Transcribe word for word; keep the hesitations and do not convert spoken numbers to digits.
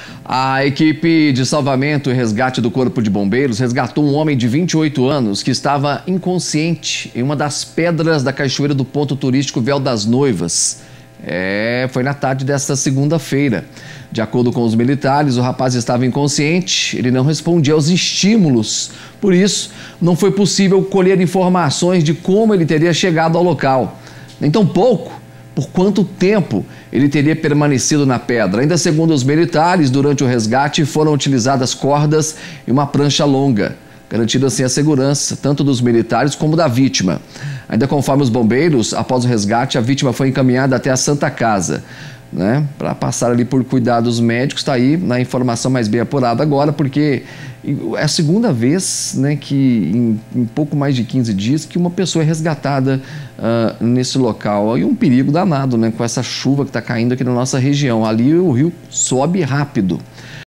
A equipe de salvamento e resgate do Corpo de Bombeiros resgatou um homem de vinte e oito anos que estava inconsciente em uma das pedras da cachoeira do ponto turístico Véu das Noivas. É, foi na tarde desta segunda-feira. De acordo com os militares, o rapaz estava inconsciente, ele não respondia aos estímulos. Por isso, não foi possível colher informações de como ele teria chegado ao local. Nem tampouco por quanto tempo ele teria permanecido na pedra. Ainda segundo os militares, durante o resgate foram utilizadas cordas e uma prancha longa, garantindo assim a segurança tanto dos militares como da vítima. Ainda conforme os bombeiros, após o resgate, a vítima foi encaminhada até a Santa Casa, né, para passar ali por cuidados médicos. Está aí na informação mais bem apurada agora, porque é a segunda vez, né, que em, em pouco mais de quinze dias que uma pessoa é resgatada uh, nesse local. E um perigo danado, né, com essa chuva que está caindo aqui na nossa região. Ali o rio sobe rápido.